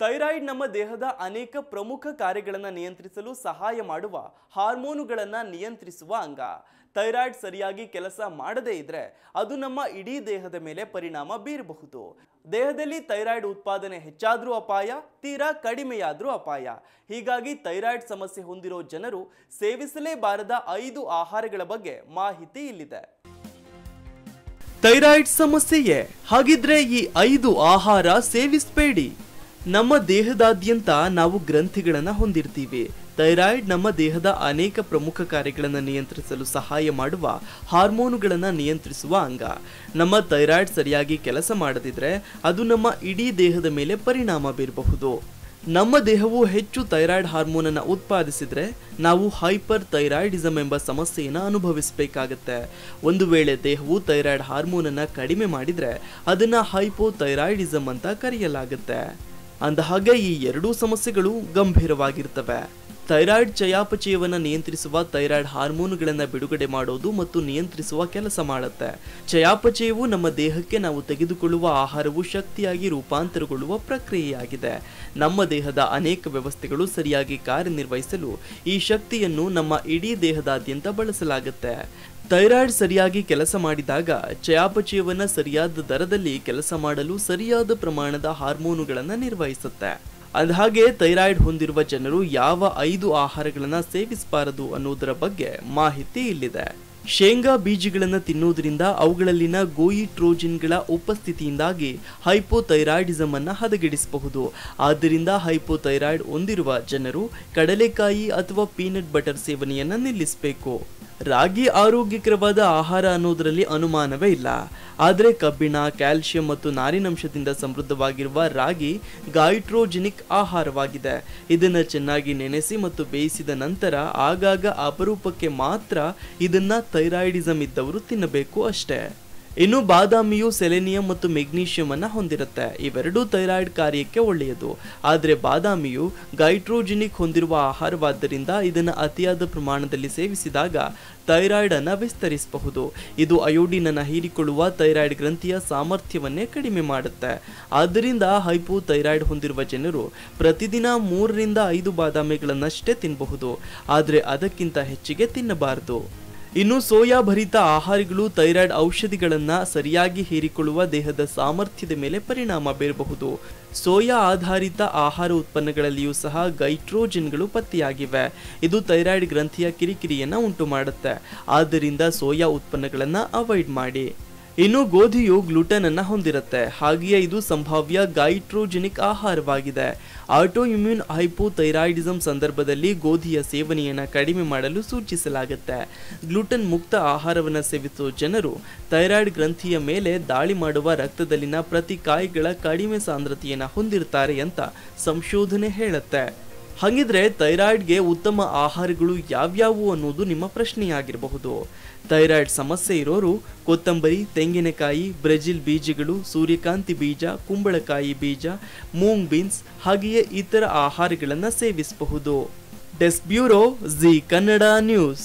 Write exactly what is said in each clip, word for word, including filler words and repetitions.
Thyroid ನಮ್ಮ ದೇಹದ ಅನೇಕ ಪ್ರಮುಖ ಕಾರ್ಯಗಳನ್ನು ನಿಯಂತ್ರಿಸಲು ಸಹಾಯ ಮಾಡುವ ಹಾರ್ಮೋನುಗಳನ್ನು ನಿಯಂತ್ರಿಸುವ ಅಂಗ. ಥೈರಾಯ್ಡ್ ಸರಿಯಾಗಿ ಕೆಲಸ ಮಾಡದೇ ಇದ್ರೆ ಅದು ನಮ್ಮ ಇಡೀ ದೇಹದ ಮೇಲೆ ಪರಿಣಾಮ ಬೀರಬಹುದು. ದೇಹದಲ್ಲಿ ಥೈರಾಯ್ಡ್ ಉತ್ಪಾದನೆ ಹೆಚ್ಚಾದ್ರೂ ಅಪಾಯ, ತೀರಾ ಕಡಿಮೆಯಾದ್ರೂ ಅಪಾಯ. ಹೀಗಾಗಿ ಥೈರಾಯ್ಡ್ ಸಮಸ್ಯೆ ಹೊಂದಿರೋ ಜನರು ಸೇವಿಸಲೇಬಾರದ ಐದು ಆಹಾರಗಳ ಬಗ್ಗೆ ಮಾಹಿತಿ ಇಲ್ಲಿದೆ. ಥೈರಾಯ್ಡ್ ಸಮಸ್ಯೆಯೇ? ಹಾಗಿದ್ರೆ ಈ ಐದು ಆಹಾರ ಸೇವಿಸಬೇಡಿ. ನಮ್ಮ ದೇಹದಾದ್ಯಂತ ನಾವು ಗ್ರಂಥಿಗಳನ್ನು ಹೊಂದಿರ್ತೀವಿ. ಥೈರಾಯ್ಡ್ ನಮ್ಮ ದೇಹದ ಅನೇಕ ಪ್ರಮುಖ ಕಾರ್ಯಗಳನ್ನು ನಿಯಂತ್ರಿಸಲು ಸಹಾಯ ಮಾಡುವ ಹಾರ್ಮೋನುಗಳನ್ನು ನಿಯಂತ್ರಿಸುವ ಅಂಗ. ನಮ್ಮ ಥೈರಾಯ್ಡ್ ಸರಿಯಾಗಿ ಕೆಲಸ ಮಾಡದಿದ್ರೆ ಅದು ನಮ್ಮ ಇಡೀ ದೇಹದ ಮೇಲೆ ಪರಿಣಾಮ ಬೀರಬಹುದು. ನಮ್ಮ ದೇಹವು ಹೆಚ್ಚು ಥೈರಾಯ್ಡ್ ಹಾರ್ಮೋನನ್ನು ಉತ್ಪಾದಿಸಿದ್ರೆ ನಾವು ಹೈಪರ್ ಥೈರಾಯ್ಡಿಸಮ್ ಎಂಬ ಸಮಸ್ಯೆಯನ್ನು ಅನುಭವಿಸಬೇಕಾಗತ್ತೆ. ಒಂದು ವೇಳೆ ದೇಹವು ಥೈರಾಯ್ಡ್ ಹಾರ್ಮೋನನ್ನು ಕಡಿಮೆ ಮಾಡಿದ್ರೆ ಅದನ್ನ ಹೈಪೋಥೈರಾಯ್ಡಿಸಮ್ ಅಂತ ಕರೆಯಲಾಗುತ್ತೆ. ಅಂದಹಾಗೆ ಈ ಎರಡೂ ಸಮಸ್ಯೆಗಳು ಗಂಭೀರವಾಗಿರ್ತವೆ. ಥೈರಾಯ್ಡ್ ಚಯಾಪಚಯವನ್ನು ನಿಯಂತ್ರಿಸುವ ಥೈರಾಯ್ಡ್ ಹಾರ್ಮೋನುಗಳನ್ನು ಬಿಡುಗಡೆ ಮಾಡೋದು ಮತ್ತು ನಿಯಂತ್ರಿಸುವ ಕೆಲಸ ಮಾಡುತ್ತೆ. ಚಯಾಪಚಯವು ನಮ್ಮ ದೇಹಕ್ಕೆ ನಾವು ತೆಗೆದುಕೊಳ್ಳುವ ಆಹಾರವು ಶಕ್ತಿಯಾಗಿ ರೂಪಾಂತರಗೊಳ್ಳುವ ಪ್ರಕ್ರಿಯೆಯಾಗಿದೆ. ನಮ್ಮ ದೇಹದ ಅನೇಕ ವ್ಯವಸ್ಥೆಗಳು ಸರಿಯಾಗಿ ಕಾರ್ಯನಿರ್ವಹಿಸಲು ಈ ಶಕ್ತಿಯನ್ನು ನಮ್ಮ ಇಡೀ ದೇಹದಾದ್ಯಂತ ಬಳಸಲಾಗುತ್ತೆ. ಥೈರಾಯ್ಡ್ ಸರಿಯಾಗಿ ಕೆಲಸ ಮಾಡಿದಾಗ ಚಯಾಪಚಯವನ್ನು ಸರಿಯಾದ ದರದಲ್ಲಿ ಕೆಲಸ ಮಾಡಲು ಸರಿಯಾದ ಪ್ರಮಾಣದ ಹಾರ್ಮೋನುಗಳನ್ನು ನಿರ್ವಹಿಸುತ್ತೆ. ಅಂದಹಾಗೆ ಥೈರಾಯ್ಡ್ ಹೊಂದಿರುವ ಜನರು ಯಾವ ಐದು ಆಹಾರಗಳನ್ನು ಸೇವಿಸಬಾರದು ಅನ್ನೋದರ ಬಗ್ಗೆ ಮಾಹಿತಿ ಇಲ್ಲಿದೆ. ಶೇಂಗಾ ಬೀಜಗಳನ್ನು ತಿನ್ನುವುದರಿಂದ ಅವುಗಳಲ್ಲಿನ ಗೋಯಿಟ್ರೋಜಿನ್ಗಳ ಉಪಸ್ಥಿತಿಯಿಂದಾಗಿ ಹೈಪೋಥೈರಾಯ್ಡಿಸಮ್ ಅನ್ನು ಹದಗೆಡಿಸಬಹುದು. ಆದ್ದರಿಂದ ಹೈಪೋಥೈರಾಯ್ಡ್ ಹೊಂದಿರುವ ಜನರು ಕಡಲೆಕಾಯಿ ಅಥವಾ ಪೀನಟ್ ಬಟರ್ ಸೇವನೆಯನ್ನು ನಿಲ್ಲಿಸಬೇಕು. ರಾಗಿ ಆರೋಗ್ಯಕರವಾದ ಆಹಾರ ಅನ್ನೋದರಲ್ಲಿ ಅನುಮಾನವೇ ಇಲ್ಲ. ಆದರೆ ಕಬ್ಬಿಣ, ಕ್ಯಾಲ್ಸಿಯಂ ಮತ್ತು ನಾರಿನಂಶದಿಂದ ಸಮೃದ್ಧವಾಗಿರುವ ರಾಗಿ ಗೈಟ್ರೋಜೆನಿಕ್ ಆಹಾರವಾಗಿದೆ. ಇದನ್ನು ಚೆನ್ನಾಗಿ ನೆನೆಸಿ ಮತ್ತು ಬೇಯಿಸಿದ ನಂತರ ಆಗಾಗ ಅಪರೂಪಕ್ಕೆ ಮಾತ್ರ ಇದನ್ನ ಥೈರಾಯ್ಡಿಸಮ್ ಇದ್ದವರು ತಿನ್ನಬೇಕು ಅಷ್ಟೇ. ಇನ್ನು ಬಾದಾಮಿಯು ಸೆಲೆನಿಯಂ ಮತ್ತು ಮೆಗ್ನೀಷಿಯಂ ಅನ್ನು ಹೊಂದಿರುತ್ತೆ. ಇವೆರಡೂ ಥೈರಾಯ್ಡ್ ಕಾರ್ಯಕ್ಕೆ ಒಳ್ಳೆಯದು. ಆದರೆ ಬಾದಾಮಿಯು ಗೈಟ್ರೋಜೆನಿಕ್ ಹೊಂದಿರುವ ಆಹಾರವಾದ್ದರಿಂದ ಇದನ್ನು ಅತಿಯಾದ ಪ್ರಮಾಣದಲ್ಲಿ ಸೇವಿಸಿದಾಗ ಥೈರಾಯ್ಡ್ ಅನ್ನು ವಿಸ್ತರಿಸಬಹುದು. ಇದು ಅಯೋಡಿನ್ ಅನ್ನು ಹೀರಿಕೊಳ್ಳುವ ಥೈರಾಯ್ಡ್ ಗ್ರಂಥಿಯ ಸಾಮರ್ಥ್ಯವನ್ನೇ ಕಡಿಮೆ ಮಾಡುತ್ತೆ. ಆದ್ದರಿಂದ ಹೈಪೋಥೈರಾಯ್ಡ್ ಹೊಂದಿರುವ ಜನರು ಪ್ರತಿದಿನ ಮೂರರಿಂದ ಐದು ಬಾದಾಮಿಗಳನ್ನಷ್ಟೇ ತಿನ್ನಬಹುದು. ಆದರೆ ಅದಕ್ಕಿಂತ ಹೆಚ್ಚಿಗೆ ತಿನ್ನಬಾರದು. ಇನ್ನು ಸೋಯಾ ಭರಿತ ಆಹಾರಗಳು ಥೈರಾಯ್ಡ್ ಔಷಧಿಗಳನ್ನು ಸರಿಯಾಗಿ ಹೀರಿಕೊಳ್ಳುವ ದೇಹದ ಸಾಮರ್ಥ್ಯದ ಮೇಲೆ ಪರಿಣಾಮ ಬೀರಬಹುದು. ಸೋಯಾ ಆಧಾರಿತ ಆಹಾರ ಉತ್ಪನ್ನಗಳಲ್ಲಿಯೂ ಸಹ ಗೈಟ್ರೋಜನ್ಗಳು ಪತ್ತೆಯಾಗಿವೆ. ಇದು ಥೈರಾಯ್ಡ್ ಗ್ರಂಥಿಯ ಕಿರಿಕಿರಿಯನ್ನು ಉಂಟು ಮಾಡುತ್ತೆ. ಆದ್ದರಿಂದ ಸೋಯಾ ಉತ್ಪನ್ನಗಳನ್ನು ಅವಾಯ್ಡ್ ಮಾಡಿ. ಇನ್ನು ಗೋಧಿಯು ಗ್ಲೂಟನ್ ಅನ್ನು ಹೊಂದಿರುತ್ತೆ. ಹಾಗೆಯೇ ಇದು ಸಂಭಾವ್ಯ ಗೈಟ್ರೋಜೆನಿಕ್ ಆಹಾರವಾಗಿದೆ. ಆಟೋ ಇಮ್ಯೂನ್ ಹೈಪೋಥೈರಾಯ್ಡಿಸಮ್ ಸಂದರ್ಭದಲ್ಲಿ ಗೋಧಿಯ ಸೇವನೆಯನ್ನು ಕಡಿಮೆ ಮಾಡಲು ಸೂಚಿಸಲಾಗುತ್ತೆ. ಗ್ಲೂಟನ್ ಮುಕ್ತ ಆಹಾರವನ್ನು ಸೇವಿಸುವ ಜನರು ಥೈರಾಯ್ಡ್ ಗ್ರಂಥಿಯ ಮೇಲೆ ದಾಳಿ ಮಾಡುವ ರಕ್ತದಲ್ಲಿನ ಪ್ರತಿಕಾಯಗಳ ಕಡಿಮೆ ಸಾಂದ್ರತೆಯನ್ನು ಹೊಂದಿರ್ತಾರೆ ಅಂತ ಸಂಶೋಧನೆ ಹೇಳುತ್ತೆ. ಹಾಗಿದ್ರೆ ಥೈರಾಯ್ಡ್ಗೆ ಉತ್ತಮ ಆಹಾರಗಳು ಯಾವ್ಯಾವು ಅನ್ನೋದು ನಿಮ್ಮ ಪ್ರಶ್ನೆಯಾಗಿರಬಹುದು. ಥೈರಾಯ್ಡ್ ಸಮಸ್ಯೆ ಇರೋರು ಕೊತ್ತಂಬರಿ, ತೆಂಗಿನಕಾಯಿ, ಬ್ರೆಜಿಲ್ ಬೀಜಗಳು, ಸೂರ್ಯಕಾಂತಿ ಬೀಜ, ಕುಂಬಳಕಾಯಿ ಬೀಜ, ಮೂಂಗ್ ಬೀನ್ಸ್ ಹಾಗೆಯೇ ಇತರ ಆಹಾರಗಳನ್ನು ಸೇವಿಸಬಹುದು. Desk bureau, Zee Kannada news.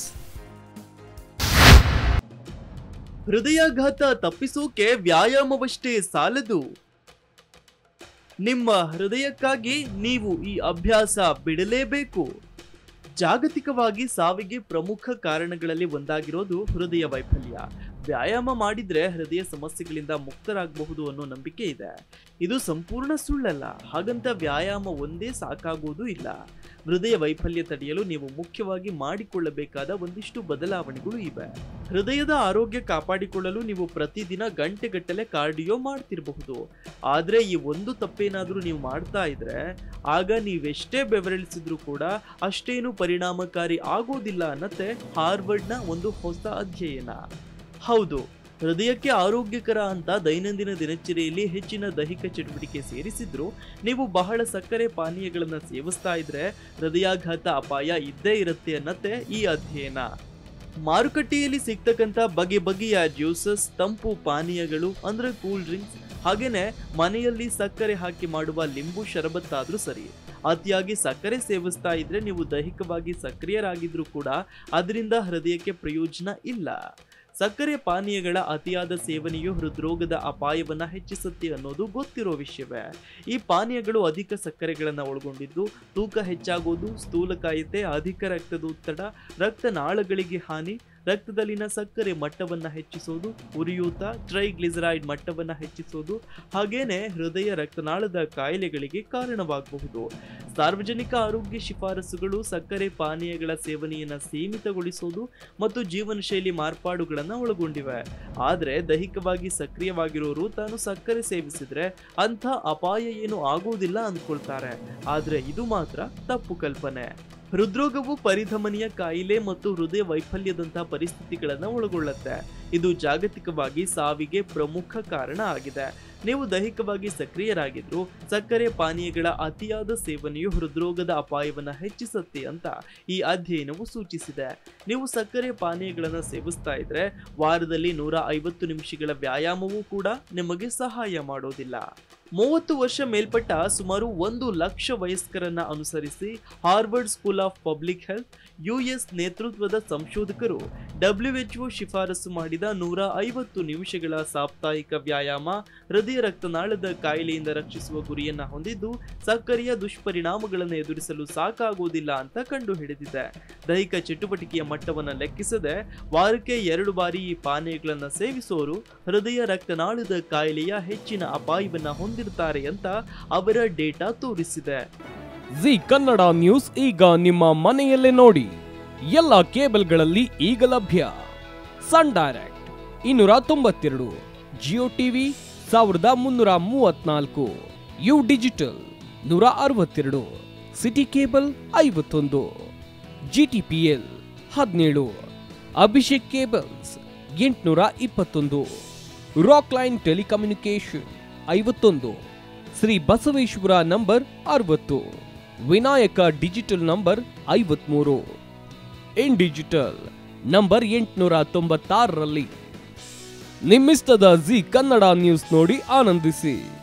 ಹೃದಯಾಘಾತ ತಪ್ಪಿಸೋಕೆ ವ್ಯಾಯಾಮವಷ್ಟೇ ಸಾಲದು. ನಿಮ್ಮ ಹೃದಯಕ್ಕಾಗಿ ನೀವು ಈ ಅಭ್ಯಾಸ ಬಿಡಲೇಬೇಕು. ಜಾಗತಿಕವಾಗಿ ಸಾವಿಗೆ ಪ್ರಮುಖ ಕಾರಣಗಳಲ್ಲಿ ಒಂದಾಗಿರೋದು ಹೃದಯ ವೈಫಲ್ಯ. ವ್ಯಾಯಾಮ ಮಾಡಿದ್ರೆ ಹೃದಯ ಸಮಸ್ಯೆಗಳಿಂದ ಮುಕ್ತರಾಗಬಹುದು ಅನ್ನೋ ನಂಬಿಕೆ ಇದೆ. ಇದು ಸಂಪೂರ್ಣ ಸುಳ್ಳಲ್ಲ. ಹಾಗಂತ ವ್ಯಾಯಾಮ ಒಂದೇ ಸಾಕಾಗುವುದೂ ಇಲ್ಲ. ಹೃದಯ ವೈಫಲ್ಯ ತಡೆಯಲು ನೀವು ಮುಖ್ಯವಾಗಿ ಮಾಡಿಕೊಳ್ಳಬೇಕಾದ ಒಂದಿಷ್ಟು ಬದಲಾವಣೆಗಳು ಇವೆ. ಹೃದಯದ ಆರೋಗ್ಯ ಕಾಪಾಡಿಕೊಳ್ಳಲು ನೀವು ಪ್ರತಿದಿನ ಗಂಟೆಗಟ್ಟಲೆ ಕಾರ್ಡಿಯೋ ಮಾಡ್ತಿರಬಹುದು. ಆದ್ರೆ ಈ ಒಂದು ತಪ್ಪೇನಾದ್ರೂ ನೀವು ಮಾಡ್ತಾ ಇದ್ರೆ ಆಗ ನೀವೆಷ್ಟೇ ಬೆವರಿಳಿಸಿದ್ರು ಕೂಡ ಅಷ್ಟೇನು ಪರಿಣಾಮಕಾರಿ ಆಗೋದಿಲ್ಲ ಅನ್ನತ್ತೆ ಹಾರ್ವರ್ಡ್ನ ಒಂದು ಹೊಸ ಅಧ್ಯಯನ. ಹೌದು, ಹೃದಯಕ್ಕೆ ಆರೋಗ್ಯಕರ ಅಂತ ದೈನಂದಿನ ದಿನಚರಿಯಲ್ಲಿ ಹೆಚ್ಚಿನ ದೈಹಿಕ ಚಟುವಟಿಕೆ ಸೇರಿಸಿದ್ರು ನೀವು ಬಹಳ ಸಕ್ಕರೆ ಪಾನೀಯಗಳನ್ನು ಸೇವಿಸ್ತಾ ಇದ್ರೆ ಹೃದಯಾಘಾತ ಅಪಾಯ ಇದ್ದೇ ಇರುತ್ತೆ ಅನ್ನತ್ತೆ ಈ ಅಧ್ಯಯನ. ಮಾರುಕಟ್ಟೆಯಲ್ಲಿ ಸಿಗ್ತಕ್ಕಂಥ ಬಗೆ ಬಗೆಯ ಜ್ಯೂಸಸ್, ತಂಪು ಪಾನೀಯಗಳು ಅಂದ್ರೆ ಕೂಲ್ ಡ್ರಿಂಕ್ಸ್, ಹಾಗೇನೆ ಮನೆಯಲ್ಲಿ ಸಕ್ಕರೆ ಹಾಕಿ ಮಾಡುವ ಲಿಂಬು ಶರಬತ್ತಾದ್ರೂ ಸರಿ, ಅತಿಯಾಗಿ ಸಕ್ಕರೆ ಸೇವಿಸ್ತಾ ಇದ್ರೆ ನೀವು ದೈಹಿಕವಾಗಿ ಸಕ್ರಿಯರಾಗಿದ್ರು ಕೂಡ ಅದರಿಂದ ಹೃದಯಕ್ಕೆ ಪ್ರಯೋಜನ ಇಲ್ಲ. ಸಕ್ಕರೆ ಪಾನೀಯಗಳ ಅತಿಯಾದ ಸೇವನೆಯು ಹೃದ್ರೋಗದ ಅಪಾಯವನ್ನ ಹೆಚ್ಚಿಸುತ್ತೆ ಅನ್ನೋದು ಗೊತ್ತಿರೋ ವಿಷಯವೇ. ಈ ಪಾನೀಯಗಳು ಅಧಿಕ ಸಕ್ಕರೆಗಳನ್ನು ಒಳಗೊಂಡಿದ್ದು ತೂಕ ಹೆಚ್ಚಾಗೋದು, ಸ್ಥೂಲಕಾಯತೆ, ಅಧಿಕ ರಕ್ತದೊತ್ತಡ, ರಕ್ತನಾಳಗಳಿಗೆ ಹಾನಿ, ರಕ್ತದಲ್ಲಿನ ಸಕ್ಕರೆ ಮಟ್ಟವನ್ನ ಹೆಚ್ಚಿಸೋದು, ಉರಿಯೂತ, ಟ್ರೈಗ್ಲಿಸರೈಡ್ ಮಟ್ಟವನ್ನ ಹೆಚ್ಚಿಸೋದು, ಹಾಗೇನೆ ಹೃದಯ ರಕ್ತನಾಳದ ಕಾಯಿಲೆಗಳಿಗೆ ಕಾರಣವಾಗಬಹುದು. ಸಾರ್ವಜನಿಕ ಆರೋಗ್ಯ ಶಿಫಾರಸುಗಳು ಸಕ್ಕರೆ ಪಾನೀಯಗಳ ಸೇವನೆಯನ್ನ ಸೀಮಿತಗೊಳಿಸೋದು ಮತ್ತು ಜೀವನ ಶೈಲಿ ಮಾರ್ಪಾಡುಗಳನ್ನ ಒಳಗೊಂಡಿವೆ. ಆದ್ರೆ ದೈಹಿಕವಾಗಿ ಸಕ್ರಿಯವಾಗಿರೋರು ತಾನು ಸಕ್ಕರೆ ಸೇವಿಸಿದ್ರೆ ಅಂಥ ಅಪಾಯ ಏನು ಆಗುವುದಿಲ್ಲ ಅಂದ್ಕೊಳ್ತಾರೆ. ಆದ್ರೆ ಇದು ಮಾತ್ರ ತಪ್ಪು ಕಲ್ಪನೆ. ಹೃದ್ರೋಗವು ಪರಿಧಮನಿಯ ಕಾಯಿಲೆ ಮತ್ತು ಹೃದಯ ವೈಫಲ್ಯದಂತಹ ಪರಿಸ್ಥಿತಿಗಳನ್ನು ಒಳಗೊಳ್ಳುತ್ತೆ. ಇದು ಜಾಗತಿಕವಾಗಿ ಸಾವಿಗೆ ಪ್ರಮುಖ ಕಾರಣ ಆಗಿದೆ. ನೀವು ದೈಹಿಕವಾಗಿ ಸಕ್ರಿಯರಾಗಿದ್ರು ಸಕ್ಕರೆ ಪಾನೀಯಗಳ ಅತಿಯಾದ ಸೇವನೆಯು ಹೃದ್ರೋಗದ ಅಪಾಯವನ್ನು ಹೆಚ್ಚಿಸುತ್ತೆ ಅಂತ ಈ ಅಧ್ಯಯನವು ಸೂಚಿಸಿದೆ. ನೀವು ಸಕ್ಕರೆ ಪಾನೀಯಗಳನ್ನು ಸೇವಿಸ್ತಾ ಇದ್ರೆ ವಾರದಲ್ಲಿ ನೂರ ಐವತ್ತು ನಿಮಿಷಗಳ ವ್ಯಾಯಾಮವೂ ಕೂಡ ನಿಮಗೆ ಸಹಾಯ ಮಾಡೋದಿಲ್ಲ. ಮೂವತ್ತು ವರ್ಷ ಮೇಲ್ಪಟ್ಟ ಸುಮಾರು ಒಂದು ಲಕ್ಷ ವಯಸ್ಕರನ್ನ ಅನುಸರಿಸಿ Harvard school of public health US ನೇತೃತ್ವದ ಸಂಶೋಧಕರು ಡಬ್ಲ್ಯೂಎಚ್ಒ ಶಿಫಾರಸು ಮಾಡಿದ ನೂರ ಐವತ್ತು ನಿಮಿಷಗಳ ಸಾಪ್ತಾಹಿಕ ವ್ಯಾಯಾಮ ಹೃದಯ ರಕ್ತನಾಳದ ಕಾಯಿಲೆಯಿಂದ ರಕ್ಷಿಸುವ ಗುರಿಯನ್ನ ಹೊಂದಿದ್ದು ಸಕ್ಕರೆಯ ದುಷ್ಪರಿಣಾಮಗಳನ್ನು ಎದುರಿಸಲು ಸಾಕಾಗುವುದಿಲ್ಲ ಅಂತ ಕಂಡುಹಿಡಿದಿದೆ. ದೈಹಿಕ ಚಟುವಟಿಕೆಯ ಮಟ್ಟವನ್ನು ಲೆಕ್ಕಿಸದೆ ವಾರಕ್ಕೆ ಎರಡು ಬಾರಿ ಈ ಪಾನೀಯಗಳನ್ನು ಸೇವಿಸೋರು ಹೃದಯ ರಕ್ತನಾಳದ ಕಾಯಿಲೆಯ ಹೆಚ್ಚಿನ ಅಪಾಯವನ್ನ ಹೊಂದಿರುತ್ತಾರೆ ಅಂತ ಅವರ ಡೇಟಾ ತೋರಿಸಿದೆ. ಜಿ ಕನ್ನಡ ನ್ಯೂಸ್ ಈಗ ನಿಮ್ಮ ಮನೆಯಲ್ಲೇ ನೋಡಿ. ಎಲ್ಲ ಕೇಬಲ್ಗಳಲ್ಲಿ ಈಗ ಲಭ್ಯ. ಸನ್ ಡೈರೆಕ್ಟ್ ಇನ್ನೂರ ತೊಂಬತ್ತೆರಡು, ಜಿಯೋ ಟಿವಿ ಸಾವಿರದ ಮುನ್ನೂರ ಮೂವತ್ನಾಲ್ಕು, ಯು ಡಿಜಿಟಲ್ ನೂರ ಅರವತ್ತೆರಡು, ಸಿಟಿ ಕೇಬಲ್ ಐವತ್ತೊಂದು, ಜಿಟಿಪಿಎಲ್ ಹದಿನೇಳು, ಅಭಿಷೇಕ್ ಕೇಬಲ್ಸ್ ಎಂಟುನೂರ ಇಪ್ಪತ್ತೊಂದು, ರಾಕ್ ಲೈನ್ ಟೆಲಿಕಮ್ಯುನಿಕೇಶನ್ ಐವತ್ತೊಂದು, ಶ್ರೀ ಬಸವೇಶ್ವರ ನಂಬರ್ ಅರವತ್ತು, ವಿನಾಯಕ ಡಿಜಿಟಲ್ ನಂಬರ್ ಐವತ್ಮೂರು, ಇನ್ ಡಿಜಿಟಲ್ ನಂಬರ್ ಎಂಟುನೂರ ತೊಂಬತ್ತಾರರಲ್ಲಿ. ನಿಮ್ಮಿಸ್ತದ ಜಿ ಕನ್ನಡ ನ್ಯೂಸ್ ನೋಡಿ ಆನಂದಿಸಿ.